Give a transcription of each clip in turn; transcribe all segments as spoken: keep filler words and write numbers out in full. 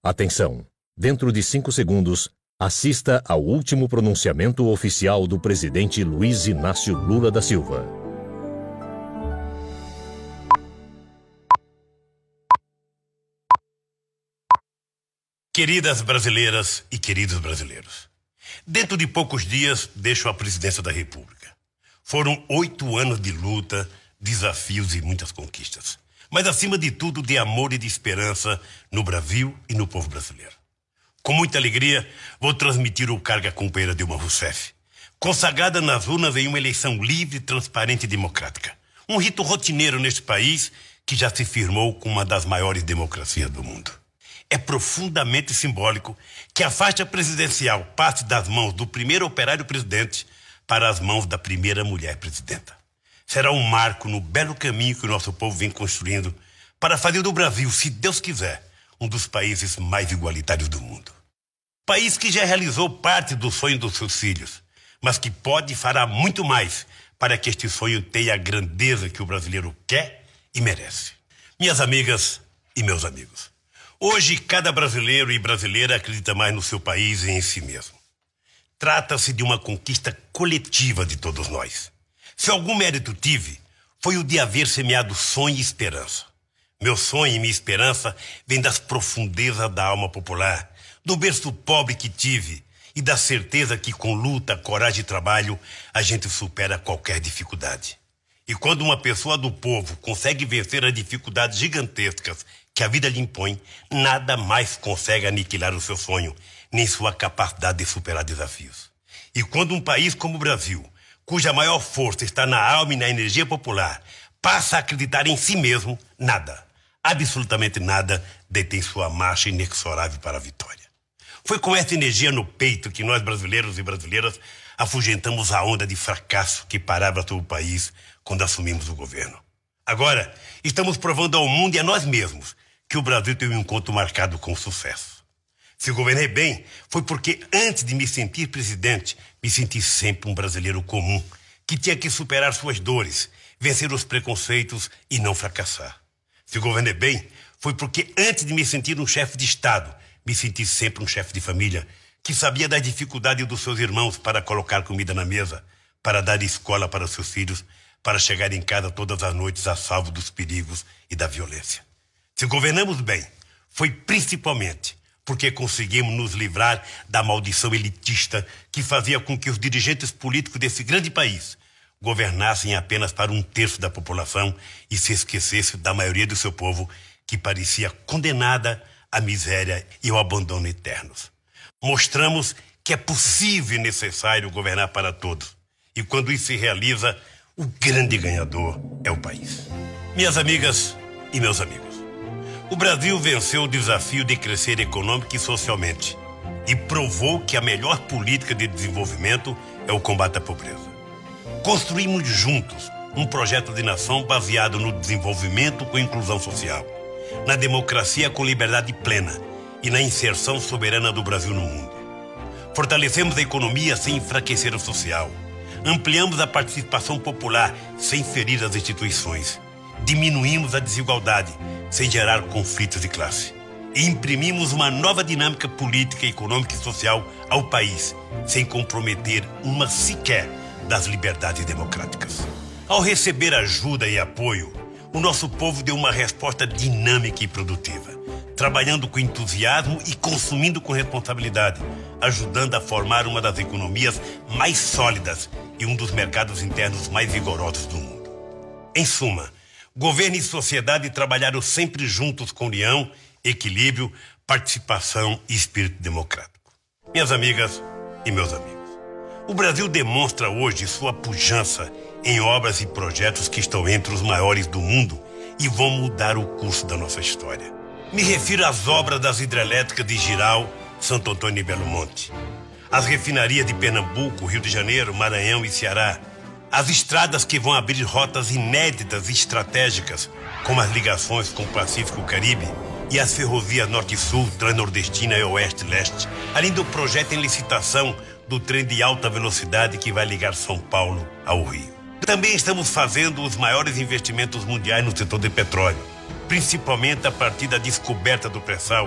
Atenção! Dentro de cinco segundos, assista ao último pronunciamento oficial do presidente Luiz Inácio Lula da Silva. Queridas brasileiras e queridos brasileiros, dentro de poucos dias deixo a presidência da República. Foram oito anos de luta, desafios e muitas conquistas. Mas, acima de tudo, de amor e de esperança no Brasil e no povo brasileiro. Com muita alegria, vou transmitir o cargo à companheira Dilma Rousseff, consagrada nas urnas em uma eleição livre, transparente e democrática. Um rito rotineiro neste país que já se firmou como uma das maiores democracias do mundo. É profundamente simbólico que a faixa presidencial passe das mãos do primeiro operário presidente para as mãos da primeira mulher presidenta. Será um marco no belo caminho que o nosso povo vem construindo para fazer do Brasil, se Deus quiser, um dos países mais igualitários do mundo. País que já realizou parte do sonho dos seus filhos, mas que pode e fará muito mais para que este sonho tenha a grandeza que o brasileiro quer e merece. Minhas amigas e meus amigos, hoje cada brasileiro e brasileira acredita mais no seu país e em si mesmo. Trata-se de uma conquista coletiva de todos nós. Se algum mérito tive, foi o de haver semeado sonho e esperança. Meu sonho e minha esperança vêm das profundezas da alma popular, do berço pobre que tive e da certeza que com luta, coragem e trabalho a gente supera qualquer dificuldade. E quando uma pessoa do povo consegue vencer as dificuldades gigantescas que a vida lhe impõe, nada mais consegue aniquilar o seu sonho, nem sua capacidade de superar desafios. E quando um país como o Brasil, cuja maior força está na alma e na energia popular, passa a acreditar em si mesmo, nada, absolutamente nada, detém sua marcha inexorável para a vitória. Foi com essa energia no peito que nós, brasileiros e brasileiras, afugentamos a onda de fracasso que parava sobre o país quando assumimos o governo. Agora, estamos provando ao mundo e a nós mesmos que o Brasil tem um encontro marcado com sucesso. Se governei bem, foi porque antes de me sentir presidente, me senti sempre um brasileiro comum, que tinha que superar suas dores, vencer os preconceitos e não fracassar. Se governei bem, foi porque antes de me sentir um chefe de Estado, me senti sempre um chefe de família, que sabia das dificuldades dos seus irmãos para colocar comida na mesa, para dar escola para seus filhos, para chegar em casa todas as noites a salvo dos perigos e da violência. Se governamos bem, foi principalmente porque conseguimos nos livrar da maldição elitista que fazia com que os dirigentes políticos desse grande país governassem apenas para um terço da população e se esquecessem da maioria do seu povo, que parecia condenada à miséria e ao abandono eternos. Mostramos que é possível e necessário governar para todos. E quando isso se realiza, o grande ganhador é o país. Minhas amigas e meus amigos, o Brasil venceu o desafio de crescer econômica e socialmente e provou que a melhor política de desenvolvimento é o combate à pobreza. Construímos juntos um projeto de nação baseado no desenvolvimento com inclusão social, na democracia com liberdade plena e na inserção soberana do Brasil no mundo. Fortalecemos a economia sem enfraquecer o social. Ampliamos a participação popular sem ferir as instituições. Diminuímos a desigualdade sem gerar conflitos de classe. E imprimimos uma nova dinâmica política, econômica e social ao país, sem comprometer uma sequer das liberdades democráticas. Ao receber ajuda e apoio, o nosso povo deu uma resposta dinâmica e produtiva, trabalhando com entusiasmo e consumindo com responsabilidade, ajudando a formar uma das economias mais sólidas e um dos mercados internos mais vigorosos do mundo. Em suma, governo e sociedade trabalharam sempre juntos com união, equilíbrio, participação e espírito democrático. Minhas amigas e meus amigos, o Brasil demonstra hoje sua pujança em obras e projetos que estão entre os maiores do mundo e vão mudar o curso da nossa história. Me refiro às obras das hidrelétricas de Jirau, Santo Antônio e Belo Monte, as refinarias de Pernambuco, Rio de Janeiro, Maranhão e Ceará, as estradas que vão abrir rotas inéditas e estratégicas, como as ligações com o Pacífico e o Caribe, e as ferrovias Norte-Sul, Transnordestina e Oeste-Leste, além do projeto em licitação do trem de alta velocidade que vai ligar São Paulo ao Rio. Também estamos fazendo os maiores investimentos mundiais no setor de petróleo, principalmente a partir da descoberta do pré-sal,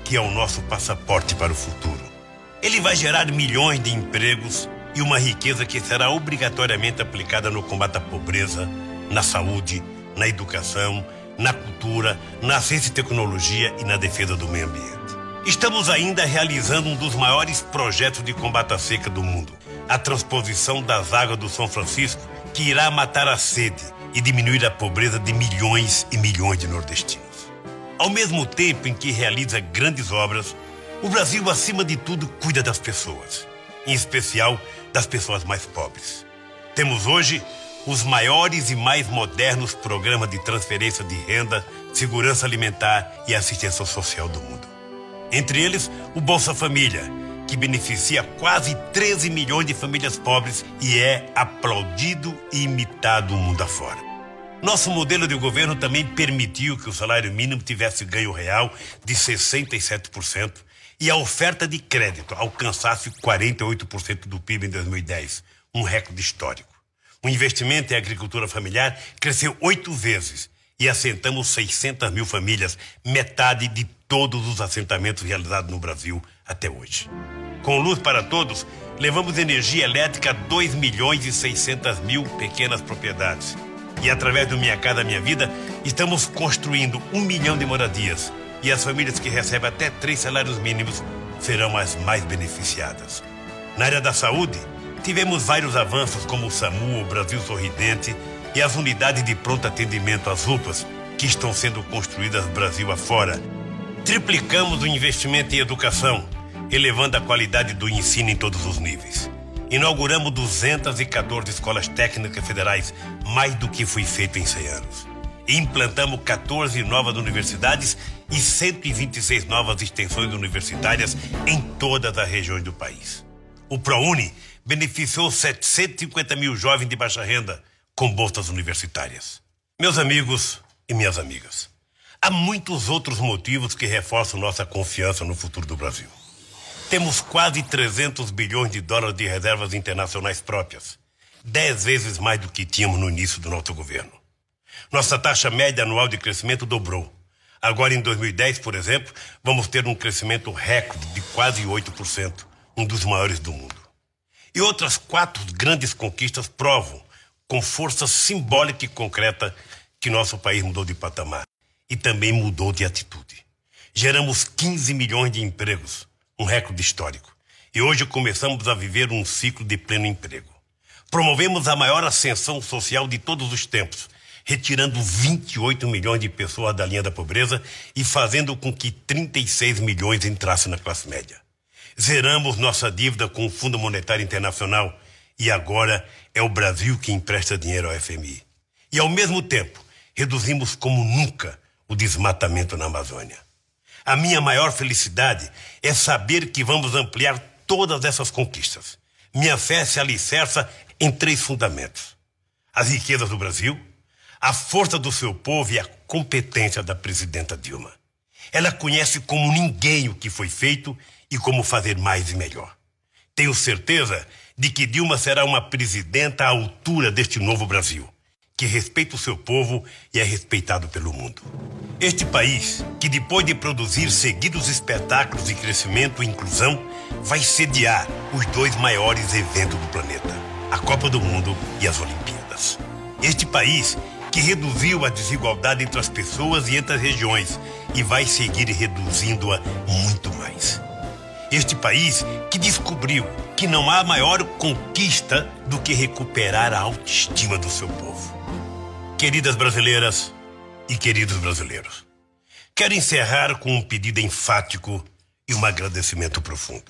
que é o nosso passaporte para o futuro. Ele vai gerar milhões de empregos e uma riqueza que será obrigatoriamente aplicada no combate à pobreza, na saúde, na educação, na cultura, na ciência e tecnologia e na defesa do meio ambiente. Estamos ainda realizando um dos maiores projetos de combate à seca do mundo, a transposição das águas do São Francisco, que irá matar a sede e diminuir a pobreza de milhões e milhões de nordestinos. Ao mesmo tempo em que realiza grandes obras, o Brasil, acima de tudo, cuida das pessoas, em especial das pessoas mais pobres. Temos hoje os maiores e mais modernos programas de transferência de renda, segurança alimentar e assistência social do mundo. Entre eles, o Bolsa Família, que beneficia quase treze milhões de famílias pobres e é aplaudido e imitado o mundo afora. Nosso modelo de governo também permitiu que o salário mínimo tivesse ganho real de sessenta e sete por cento e a oferta de crédito alcançasse quarenta e oito por cento do P I B em dois mil e dez, um recorde histórico. O investimento em agricultura familiar cresceu oito vezes e assentamos seiscentas mil famílias, metade de todos os assentamentos realizados no Brasil até hoje. Com Luz para Todos, levamos energia elétrica a dois milhões e seiscentas mil pequenas propriedades. E através do Minha Casa Minha Vida, estamos construindo um milhão de moradias. E as famílias que recebem até três salários mínimos serão as mais beneficiadas. Na área da saúde, tivemos vários avanços como o SAMU, o Brasil Sorridente e as unidades de pronto atendimento, as U P As, que estão sendo construídas Brasil afora. Triplicamos o investimento em educação, elevando a qualidade do ensino em todos os níveis. Inauguramos duzentas e quatorze escolas técnicas federais, mais do que foi feito em cem anos. E implantamos quatorze novas universidades e cento e vinte e seis novas extensões universitárias em todas as regiões do país. O ProUni beneficiou setecentos e cinquenta mil jovens de baixa renda com bolsas universitárias. Meus amigos e minhas amigas, há muitos outros motivos que reforçam nossa confiança no futuro do Brasil. Temos quase trezentos bilhões de dólares de reservas internacionais próprias, dez vezes mais do que tínhamos no início do nosso governo. Nossa taxa média anual de crescimento dobrou. Agora, em dois mil e dez, por exemplo, vamos ter um crescimento recorde de quase oito por cento, um dos maiores do mundo. E outras quatro grandes conquistas provam, com força simbólica e concreta, que nosso país mudou de patamar e também mudou de atitude. Geramos quinze milhões de empregos, um recorde histórico. E hoje começamos a viver um ciclo de pleno emprego. Promovemos a maior ascensão social de todos os tempos, retirando vinte e oito milhões de pessoas da linha da pobreza e fazendo com que trinta e seis milhões entrassem na classe média. Zeramos nossa dívida com o Fundo Monetário Internacional e agora é o Brasil que empresta dinheiro ao F M I. E ao mesmo tempo, reduzimos como nunca o desmatamento na Amazônia. A minha maior felicidade é saber que vamos ampliar todas essas conquistas. Minha fé se alicerça em três fundamentos: as riquezas do Brasil, a força do seu povo e a competência da presidenta Dilma. Ela conhece como ninguém o que foi feito e como fazer mais e melhor. Tenho certeza de que Dilma será uma presidenta à altura deste novo Brasil, que respeita o seu povo e é respeitado pelo mundo. Este país, que depois de produzir seguidos espetáculos de crescimento e inclusão, vai sediar os dois maiores eventos do planeta, a Copa do Mundo e as Olimpíadas. Este país que reduziu a desigualdade entre as pessoas e entre as regiões e vai seguir reduzindo-a muito mais. Este país que descobriu que não há maior conquista do que recuperar a autoestima do seu povo. Queridas brasileiras e queridos brasileiros, quero encerrar com um pedido enfático e um agradecimento profundo.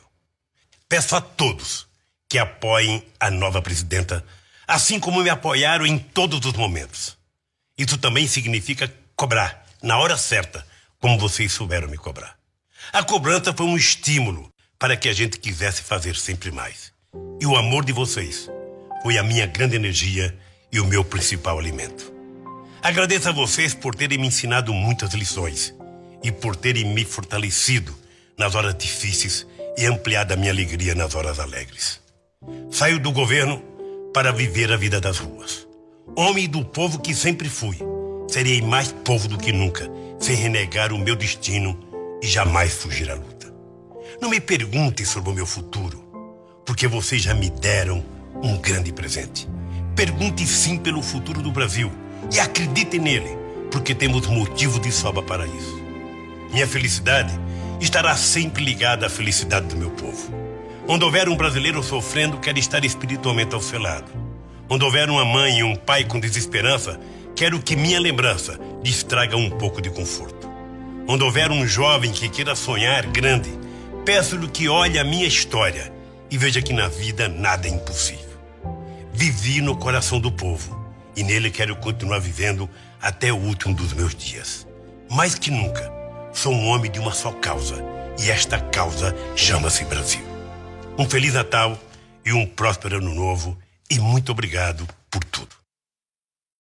Peço a todos que apoiem a nova presidenta, assim como me apoiaram em todos os momentos. Isso também significa cobrar, na hora certa, como vocês souberam me cobrar. A cobrança foi um estímulo para que a gente quisesse fazer sempre mais. E o amor de vocês foi a minha grande energia e o meu principal alimento. Agradeço a vocês por terem me ensinado muitas lições e por terem me fortalecido nas horas difíceis e ampliado a minha alegria nas horas alegres. Saio do governo para viver a vida das ruas. Homem do povo que sempre fui, serei mais povo do que nunca, sem renegar o meu destino e jamais fugir à luta. Não me perguntem sobre o meu futuro, porque vocês já me deram um grande presente. Pergunte sim pelo futuro do Brasil e acreditem nele, porque temos motivo de sobra para isso. Minha felicidade estará sempre ligada à felicidade do meu povo. Onde houver um brasileiro sofrendo, quero estar espiritualmente ao seu lado. Onde houver uma mãe e um pai com desesperança, quero que minha lembrança lhes traga um pouco de conforto. Onde houver um jovem que queira sonhar grande, peço-lhe que olhe a minha história e veja que na vida nada é impossível. Vivi no coração do povo e nele quero continuar vivendo até o último dos meus dias. Mais que nunca, sou um homem de uma só causa e esta causa chama-se Brasil. Um Feliz Natal e um próspero Ano Novo e muito obrigado por tudo.